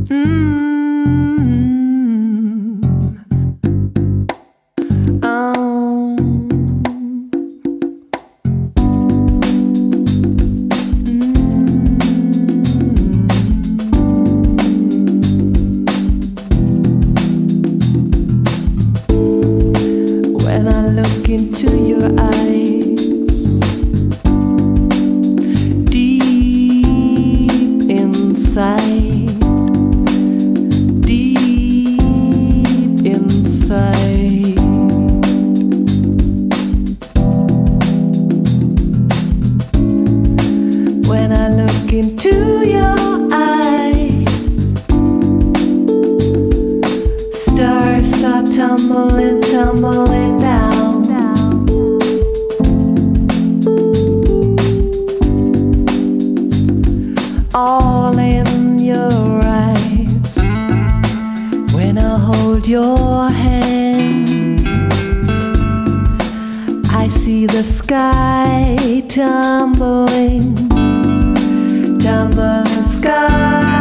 When I look into your eyes, deep inside, deep inside, when I look into your eyes, stars are tumbling, tumbling down. All in your eyes. When I hold your hand, I see the sky tumbling, tumbling sky.